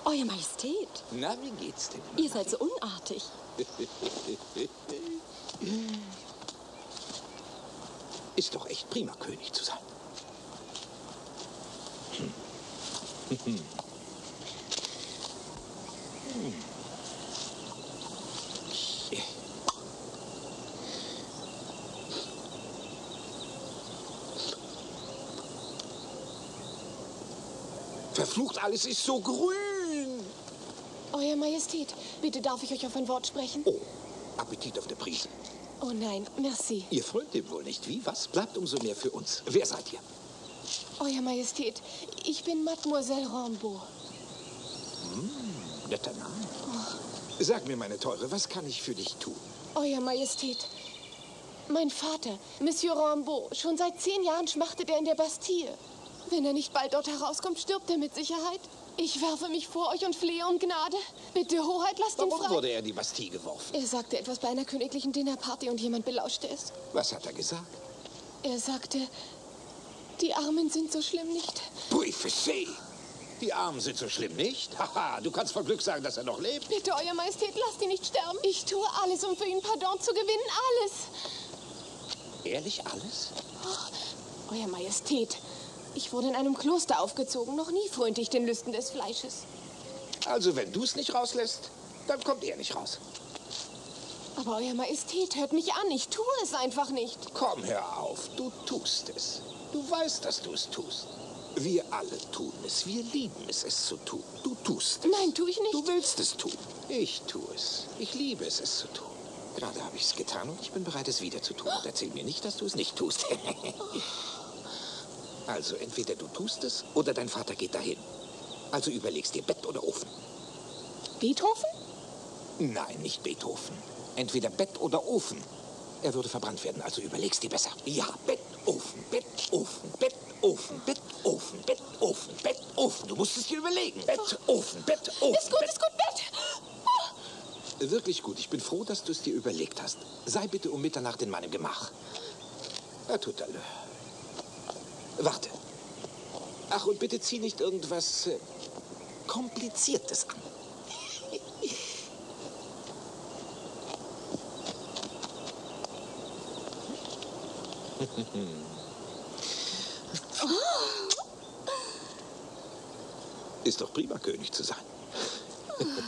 Euer Majestät. Na, wie geht's denn? Ihr seid so unartig. Ist doch echt prima, König zu sein. Verflucht, alles ist so grün. Euer Majestät, bitte darf ich euch auf ein Wort sprechen? Oh, Appetit auf der Prise. Oh nein, merci. Ihr folgt dem wohl nicht, wie? Was? Bleibt umso mehr für uns. Wer seid ihr? Euer Majestät, ich bin Mademoiselle Rambaud. Netter Name. Sag mir, meine Teure, was kann ich für dich tun? Euer Majestät, mein Vater, Monsieur Rambaud, schon seit 10 Jahren schmachtet er in der Bastille. Wenn er nicht bald dort herauskommt, stirbt er mit Sicherheit. Ich werfe mich vor euch und flehe um Gnade. Bitte, Hoheit, lasst ihn Warum frei. wurde er in die Bastille geworfen? Er sagte etwas bei einer königlichen Dinnerparty und jemand belauschte es. Was hat er gesagt? Er sagte, die Armen sind so schlimm nicht. Buffet! Die Armen sind so schlimm, nicht? Haha, du kannst voll Glück sagen, dass er noch lebt. Bitte, Euer Majestät, lasst ihn nicht sterben. Ich tue alles, um für ihn Pardon zu gewinnen. Alles. Ehrlich, alles? Oh, Euer Majestät, ich wurde in einem Kloster aufgezogen. Noch nie frönte ich den Lüsten des Fleisches. Also, wenn du es nicht rauslässt, dann kommt er nicht raus. Aber Euer Majestät, hört mich an. Ich tue es einfach nicht. Komm, hör auf. Du tust es. Du weißt, dass du es tust. Wir alle tun es. Wir lieben es, es zu tun. Du tust es. Nein, tue ich nicht. Du willst es tun. Ich tue es. Ich liebe es, es zu tun. Gerade habe ich es getan und ich bin bereit, es wieder zu tun. Und erzähl mir nicht, dass du es nicht tust. Also, entweder du tust es oder dein Vater geht dahin. Also überlegst dir Bett oder Ofen. Beethoven? Nein, nicht Beethoven. Entweder Bett oder Ofen. Er würde verbrannt werden, also überlegst dir besser. Ja, Bett, Ofen, Bett, Ofen, Bett, Ofen, Bett, Ofen, Bett, Ofen, Bett, Ofen. Du musst es dir überlegen. Bett, Ofen, Bett, Ofen. Ist gut, Bett. ist gut, Bett. Wirklich gut. Ich bin froh, dass du es dir überlegt hast. Sei bitte um Mitternacht in meinem Gemach. Na, tout à l'heure. Warte. Ach, und bitte zieh nicht irgendwas Kompliziertes an. Ist doch prima, König zu sein.